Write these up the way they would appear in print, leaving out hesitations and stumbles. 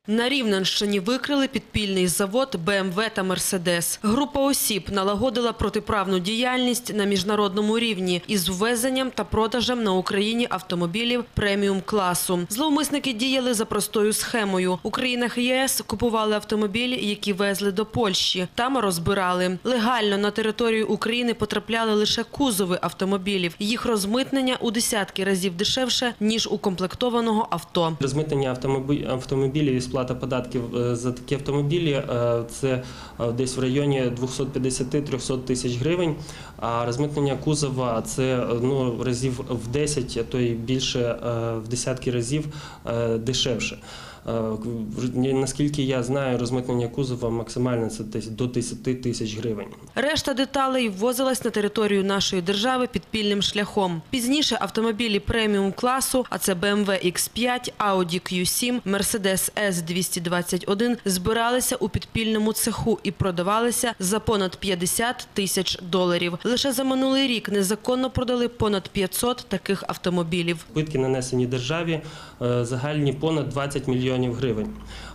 На Рівненщині викрили підпільний завод БМВ та Мерседес. Група осіб налагодила протиправну діяльність на міжнародному рівні із ввезенням та продажем на Україні автомобілів преміум-класу. Зловмисники діяли за простою схемою. У країнах ЄС купували автомобілі, які везли до Польщі. Там розбирали. Легально на територію України потрапляли лише кузови автомобілів. Їх розмитнення у десятки разів дешевше, ніж у комплектованого авто. Розмитнення автомобілів і сплата податків за такі автомобілі – це десь в районі 250-300 тисяч гривень, а розмитнення кузова – це разів в 10, а то й більше, в десятки разів дешевше. Наскільки я знаю, розмитнення кузова максимально це десь до 10 тисяч гривень. Решта деталей ввозилась на територію нашої держави підпільним шляхом. Пізніше автомобілі преміум-класу, а це BMW X5, Audi Q7, Mercedes S221, збиралися у підпільному цеху і продавалися за понад $50 тисяч. Лише за минулий рік незаконно продали понад 500 таких автомобілів. Збитки, нанесені державі, загальні понад 20 мільйонів гривень.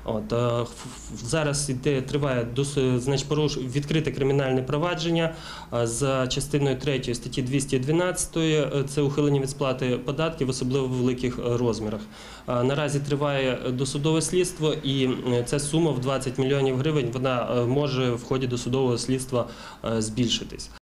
Зараз триває відкрите кримінальне провадження за частиною 3 статті 212, це ухилення від сплати податків в особливо великих розмірах. Наразі триває досудове слідство і ця сума в 20 мільйонів гривень, вона може в ході досудового слідства збільшитись.